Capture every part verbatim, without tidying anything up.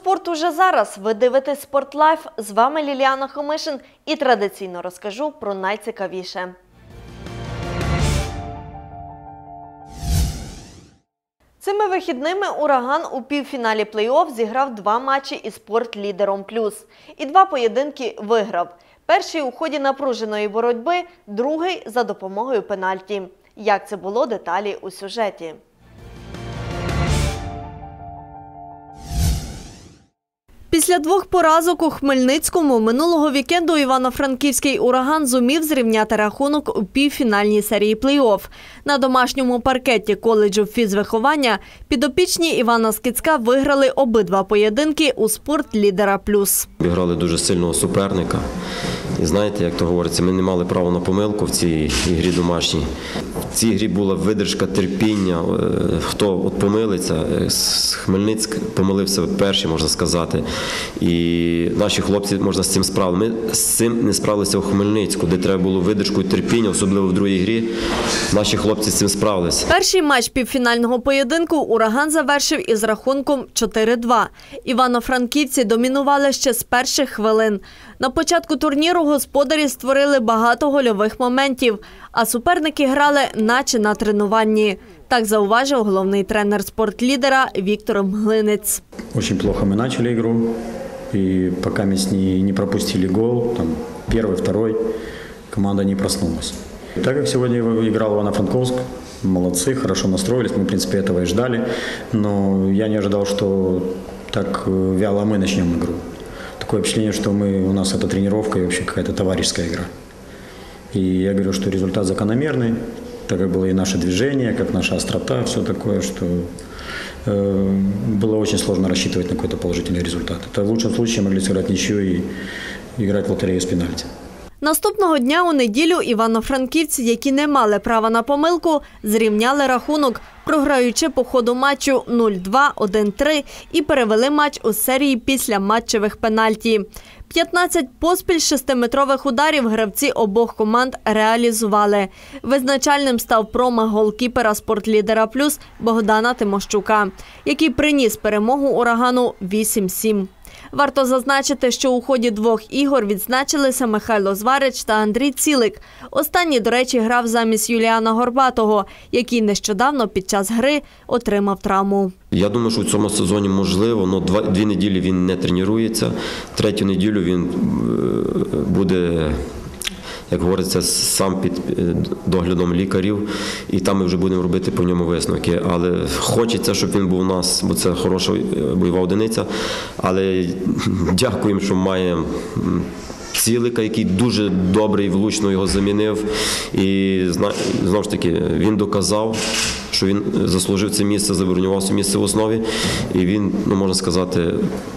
спорт уже зараз. Ви дивитесь «Спорт Лайф». З вами Ліліана Хомишин і традиційно розкажу про найцікавіше. Цими вихідними «Ураган» у півфіналі плей-офф зіграв два матчі із «Спортлідером Плюс». І два поєдинки виграв. Перший у ході напруженої боротьби, другий за допомогою пенальті. Як це було, деталі у сюжеті. Після двох поразок у Хмельницькому минулого вікенду івано-франківський «Ураган» зумів зрівняти рахунок у півфінальній серії плей-офф. На домашньому паркеті коледжу фізвиховання підопічні Івана Скицька виграли обидва поєдинки у «Спортлідера Плюс». Грали дуже сильного суперника. І знаєте, як то говориться, ми не мали права на помилку в цій ігрі домашній. В цій грі була видержка, терпіння. Хто от помилиться, Хмельницьк помилився перший, можна сказати. І наші хлопці, можна з цим справили. Ми з цим не справилися у Хмельницьку, де треба було видержку і терпіння, особливо в другій грі. Наші хлопці з цим справилися. Перший матч півфінального поєдинку «Ураган» завершив із рахунком чотири-два. Івано-франківці домінували ще з перших хвилин. На початку турніру господарі створили багато гольових моментів, а суперники грали наче на тренуванні. Так зауважив головний тренер «Спортлідера» Віктор Мглинець. Очень плохо мы начали игру, и пока мы не, не пропустили гол, там, первый, второй, команда не проснулась. Так как сегодня играл Ивано-Франковск, молодцы, хорошо настроились, мы, в принципе, этого и ждали, но я не ожидал, что так вяло мы начнем игру. Такое впечатление, что мы, у нас это тренировка и вообще какая-то товарищеская игра. И я говорю, что результат закономерный, так как было и наше движение, как наша острота, все такое, что э, было очень сложно рассчитывать на какой-то положительный результат. Это в лучшем случае могли сыграть ничью и играть в лотерею с пенальти. Наступного дня у неділю івано-франківці, які не мали права на помилку, зрівняли рахунок, програючи по ходу матчу нуль-два, один-три і перевели матч у серії після матчевих пенальті. п'ятнадцять поспіль шестиметрових ударів гравці обох команд реалізували. Визначальним став промах голкіпера «Спортлідера Плюс» Богдана Тимощука, який приніс перемогу «Урагану» вісім-сім. Варто зазначити, що у ході двох ігор відзначилися Михайло Зварич та Андрій Цілик. Останній, до речі, грав замість Юліана Горбатого, який нещодавно під час гри отримав травму. Я думаю, що в цьому сезоні можливо, але два, дві неділі він не тренується. Третю неділю він буде, як говориться, сам під доглядом лікарів, і там ми вже будемо робити по ньому висновки. Але хочеться, щоб він був у нас, бо це хороша бойова одиниця. Але дякуємо, що маємо Цілика, який дуже добре і влучно його замінив. І знову ж таки, він доказав, що він заслужив це місце, забронював це місце в основі. І він, ну, можна сказати,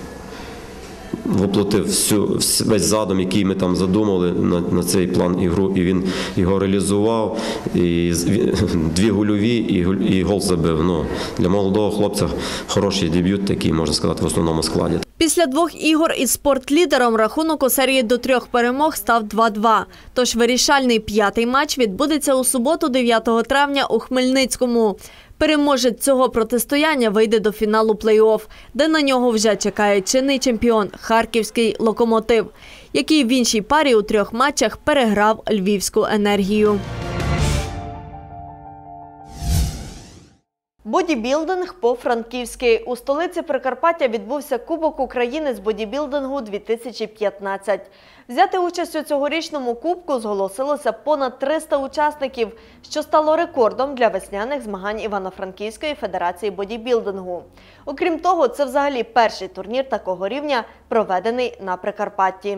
воплотив всю, весь задум, який ми там задумали на, на цей план ігру, і він його реалізував. І дві гольові і, і гол забив. Ну, для молодого хлопця хороший дебют такий, можна сказати, в основному складі. Після двох ігор із «Спортлідером» рахунок у серії до трьох перемог став два-два. Тож вирішальний п'ятий матч відбудеться у суботу, дев'ятого травня, у Хмельницькому. Переможець цього протистояння вийде до фіналу плей-офф, де на нього вже чекає чинний чемпіон – харківський «Локомотив», який в іншій парі у трьох матчах переграв Львівську «Енергію». Бодібілдинг по-франківськи. У столиці Прикарпаття відбувся Кубок України з бодібілдингу дві тисячі п'ятнадцять. Взяти участь у цьогорічному кубку зголосилося понад триста учасників, що стало рекордом для весняних змагань Івано-Франківської федерації бодібілдингу. Окрім того, це взагалі перший турнір такого рівня, проведений на Прикарпатті.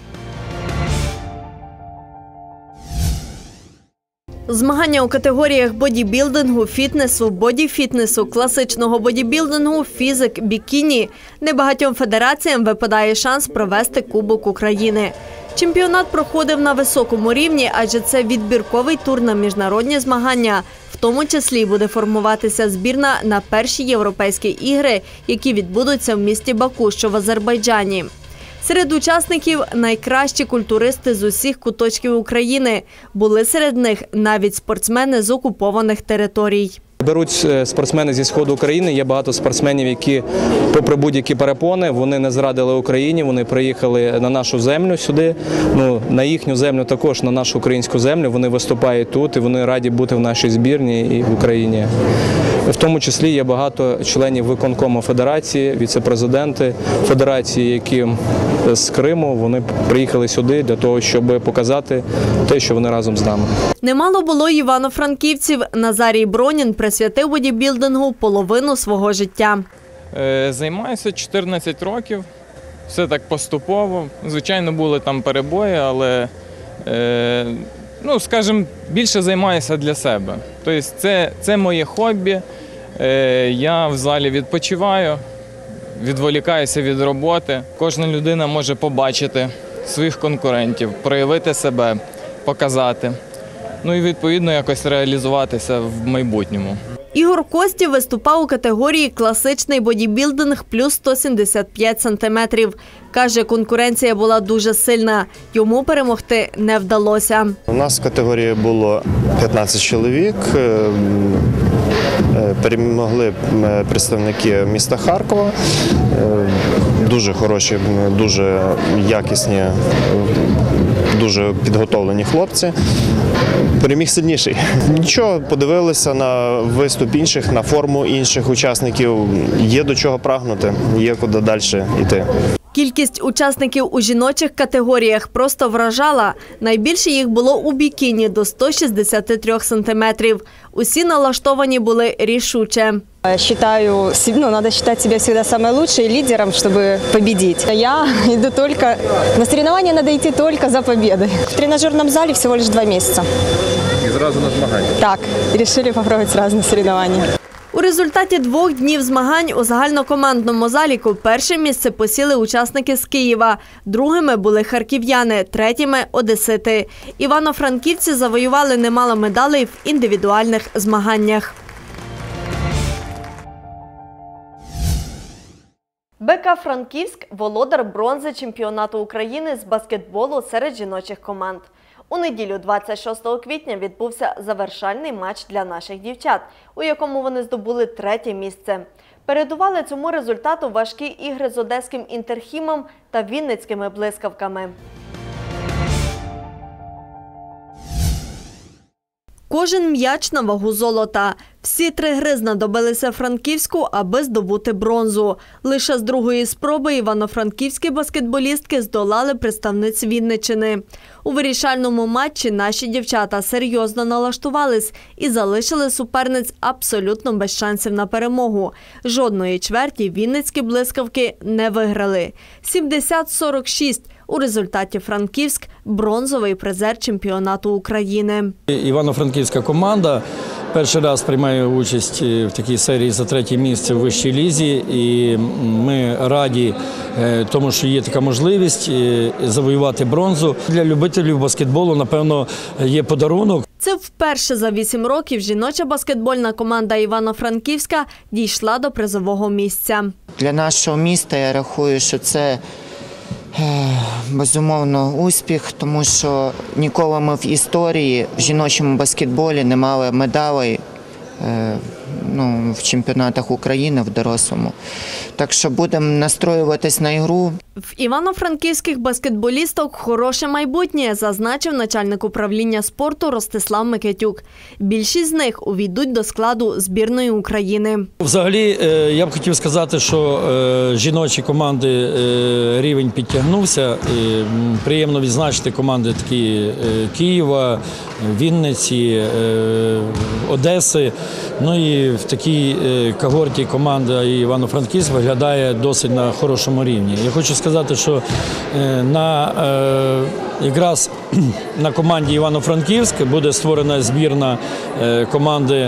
Змагання у категоріях бодібілдингу, фітнесу, бодіфітнесу, класичного бодібілдингу, фізик, бікіні. Небагатьом федераціям випадає шанс провести Кубок України. Чемпіонат проходив на високому рівні, адже це відбірковий тур на міжнародні змагання. В тому числі буде формуватися збірна на перші європейські ігри, які відбудуться в місті Баку, що в Азербайджані. Серед учасників – найкращі культуристи з усіх куточків України. Були серед них навіть спортсмени з окупованих територій. Беруть спортсмени зі сходу України. Є багато спортсменів, які, попри будь-які перепони, вони не зрадили Україні, вони приїхали на нашу землю сюди, ну, на їхню землю також, на нашу українську землю. Вони виступають тут і вони раді бути в нашій збірні і в Україні. В тому числі є багато членів виконкому федерації, віце-президенти федерації, які з Криму, вони приїхали сюди для того, щоб показати те, що вони разом з нами. Немало було івано-франківців. Назарій Бронін присвятив бодібілдингу половину свого життя. Займаюся чотирнадцять років, все так поступово. Звичайно, були там перебої, але, ну, скажімо, більше займаюся для себе. Тобто це, це моє хобі, я в залі відпочиваю, відволікаюся від роботи. Кожна людина може побачити своїх конкурентів, проявити себе, показати. Ну і відповідно якось реалізуватися в майбутньому. Ігор Костів виступав у категорії «Класичний бодібілдинг плюс сто сімдесят п'ять сантиметрів». Каже, конкуренція була дуже сильна. Йому перемогти не вдалося. У нас в категорії було п'ятнадцять чоловік. Перемогли представники міста Харкова. Дуже хороші, дуже якісні, дуже підготовлені хлопці. Переміг сильніший. Нічого, подивилися на виступ інших, на форму інших учасників. Є до чого прагнути, є куди далі йти. Кількість учасників у жіночих категоріях просто вражала. Найбільше їх було у бікіні – до ста шістдесяти трьох сантиметрів. Усі налаштовані були рішуче. Считаю, ну, надо считать себя всегда самой лучшей лидером, чтобы победить. Я иду только, на соревнования надо идти только за победой. В тренажерном зале всего лишь два месяца. І зразу на змагання? Так, решили попробовать сразу на соревнования. У результаті двох днів змагань у загальнокомандному заліку перше місце посіли учасники з Києва, другими були харків'яни, третіми – одесити. Івано-франківці завоювали немало медалей в індивідуальних змаганнях. БК «Франківськ» – володар бронзи чемпіонату України з баскетболу серед жіночих команд. У неділю двадцять шостого квітня відбувся завершальний матч для наших дівчат, у якому вони здобули третє місце. Передували цьому результату важкі ігри з одеським «Інтерхімом» та вінницькими «Блискавками». Кожен м'яч на вагу золота. Всі три гри знадобилися Франківську, аби здобути бронзу. Лише з другої спроби івано-франківські баскетболістки здолали представниць Вінниччини. У вирішальному матчі наші дівчата серйозно налаштувались і залишили суперниць абсолютно без шансів на перемогу. Жодної чверті вінницькі блискавки не виграли. сімдесят сорок шість. У результаті Франківськ – бронзовий призер чемпіонату України. Івано-франківська команда перший раз приймає участь в такій серії за третє місце в вищій лізі. І ми раді тому, що є така можливість завоювати бронзу. Для любителів баскетболу, напевно, є подарунок. Це вперше за вісім років жіноча баскетбольна команда Івано-Франківська дійшла до призового місця. Для нашого міста я рахую, що це безумовно успіх, тому що ніколи ми в історії в жіночому баскетболі не мали медалей ну, в чемпіонатах України в дорослому. Так що будемо настроюватись на ігру. В івано-франківських баскетболісток хороше майбутнє, зазначив начальник управління спорту Ростислав Микитюк. Більшість з них увійдуть до складу збірної України. Взагалі, я б хотів сказати, що жіночі команди рівень підтягнувся. Приємно відзначити команди такі Києва, Вінниці, Одеси. Ну і в такій когорті команда Івано-Франківськ виглядає досить на хорошому рівні. Я хочу сказати, що на, якраз на команді Івано-Франківськ буде створена збірна команди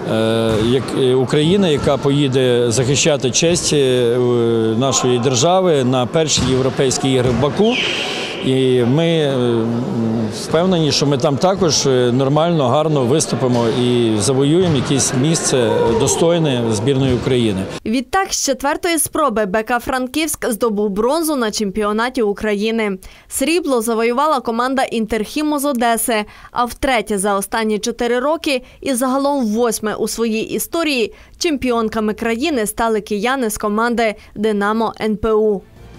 України, яка поїде захищати честь нашої держави на перші європейські ігри в Баку. І ми впевнені, що ми там також нормально, гарно виступимо і завоюємо якесь місце достойне збірної України. Відтак, з четвертої спроби БК «Франківськ» здобув бронзу на чемпіонаті України. Срібло завоювала команда «Інтерхіму» з Одеси, а втретє за останні чотири роки і загалом восьме у своїй історії чемпіонками країни стали кияни з команди «Динамо ен пе у».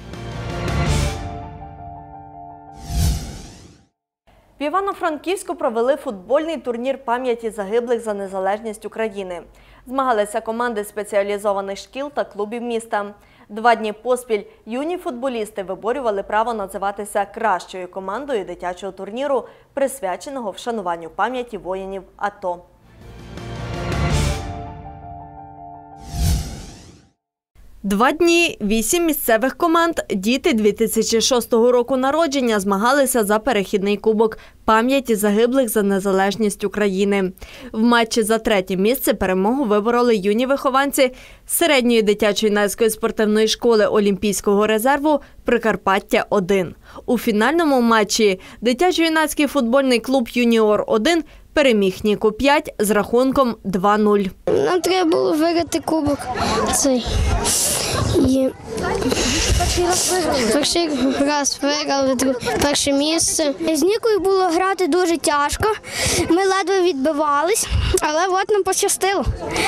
В Івано-Франківську провели футбольний турнір пам'яті загиблих за незалежність України. Змагалися команди спеціалізованих шкіл та клубів міста. Два дні поспіль юні футболісти виборювали право називатися кращою командою дитячого турніру, присвяченого вшануванню пам'яті воїнів АТО. Два дні, вісім місцевих команд, діти дві тисячі шостого року народження змагалися за перехідний кубок пам'яті загиблих за незалежність України. В матчі за третє місце перемогу вибороли юні вихованці середньої дитячо-юнацької спортивної школи Олімпійського резерву «Прикарпаття один». У фінальному матчі дитячо-юнацький футбольний клуб «Юніор один» переміг Ніку п'ять з рахунком два нуль. Нам треба було виграти кубок цей. І... Перший раз виграли перше місце. З Нікою було грати дуже тяжко. Ми ледве відбивались, але от нам пощастило.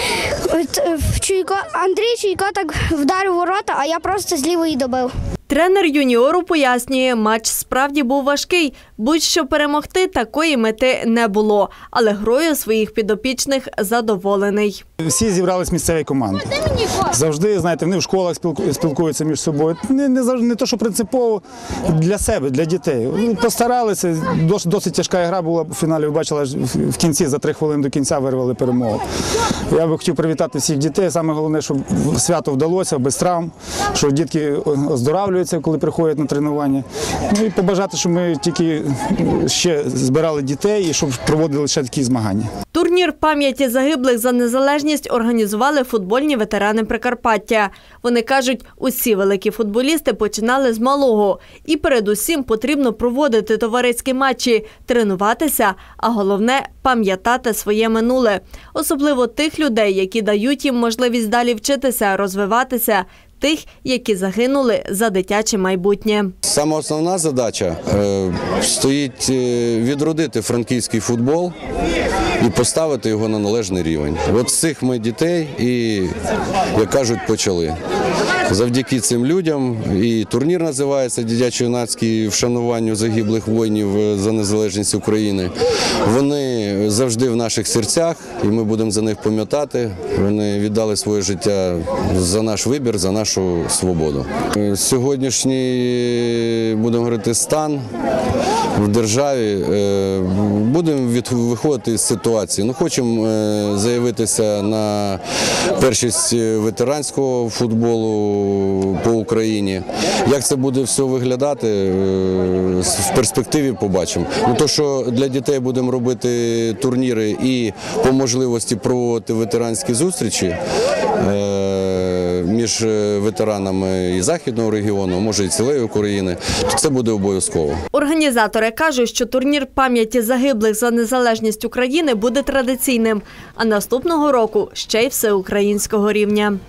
Чуйко, Андрій Чуйко так вдарив ворота, а я просто з лівої добив. Тренер юніору пояснює, матч справді був важкий. Будь-що перемогти такої мети не було, але грою своїх підопічних задоволений. Всі зібрались місцеві команди. Завжди, знаєте, вони в школах спілкуються між собою. Не, не, не то, що принципово для себе, для дітей. Постаралися, досить, досить тяжка гра була в фіналі, ви бачили, в кінці, за три хвилини до кінця вирвали перемогу. Я би хотів привітати всіх дітей. Саме головне, щоб свято вдалося, без травм, що дітки оздоравлюються, коли приходять на тренування. Ну і побажати, щоб ми тільки ще збирали дітей і щоб проводили ще такі змагання. Турнір пам'яті загиблих за незалежність організували футбольні ветерани Прикарпаття. Вони кажуть, усі великі футболісти починали з малого. І передусім потрібно проводити товариські матчі, тренуватися, а головне – пам'ятати своє минуле. Особливо тих людей, які дають їм можливість далі вчитися, розвиватися, тих, які загинули за дитяче майбутнє. Саме основна задача е, стоїть е, відродити франківський футбол і поставити його на належний рівень. От з цих ми дітей і, як кажуть, почали. Завдяки цим людям і турнір називається «Дитячо-юнацький вшануванню загиблих воїнів за незалежність України». Вони завжди в наших серцях і ми будемо за них пам'ятати. Вони віддали своє життя за наш вибір, за нашу свободу. Сьогоднішній, будемо говорити, стан в державі, будемо виходити з ситуації. Ну, хочемо заявитися на першість ветеранського футболу по Україні. Як це буде все виглядати, в перспективі побачимо. Ну, то, що для дітей будемо робити турніри і по можливості проводити ветеранські зустрічі між ветеранами і Західного регіону, може і цілої України, то це буде обов'язково. Організатори кажуть, що турнір пам'яті загиблих за незалежність України буде традиційним, а наступного року ще й всеукраїнського рівня.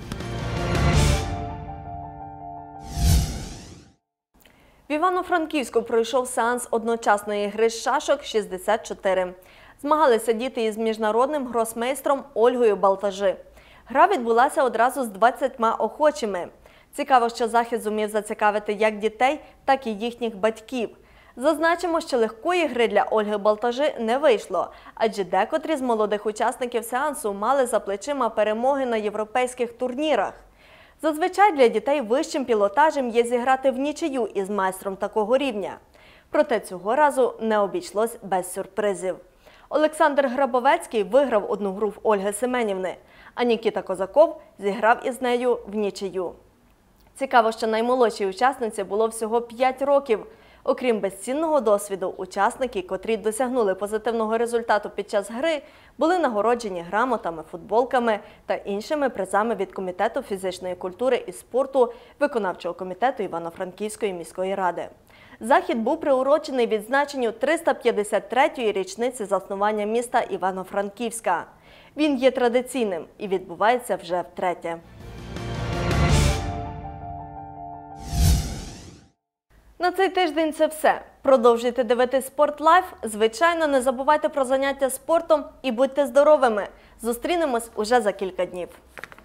В Івано-Франківську пройшов сеанс одночасної гри з шашок шістдесят чотири. Змагалися діти із міжнародним гросмейстром Ольгою Балтажи. Гра відбулася одразу з двадцятьма охочими. Цікаво, що захід зумів зацікавити як дітей, так і їхніх батьків. Зазначимо, що легкої гри для Ольги Балтажи не вийшло, адже декотрі з молодих учасників сеансу мали за плечима перемоги на європейських турнірах. Зазвичай для дітей вищим пілотажем є зіграти в нічию із майстром такого рівня. Проте цього разу не обійшлось без сюрпризів. Олександр Грабовецький виграв одну гру в Ольги Семенівни, а Нікіта Козаков зіграв із нею в нічию. Цікаво, що наймолодшій учасниці було всього п'ять років. Окрім безцінного досвіду, учасники, котрі досягнули позитивного результату під час гри, були нагороджені грамотами, футболками та іншими призами від Комітету фізичної культури і спорту виконавчого комітету Івано-Франківської міської ради. Захід був приурочений відзначенню триста п'ятдесят третьої річниці заснування міста Івано-Франківська. Він є традиційним і відбувається вже втретє. На цей тиждень це все. Продовжуйте дивитись Спорт Лайф. Звичайно, не забувайте про заняття спортом і будьте здоровими. Зустрінемось уже за кілька днів.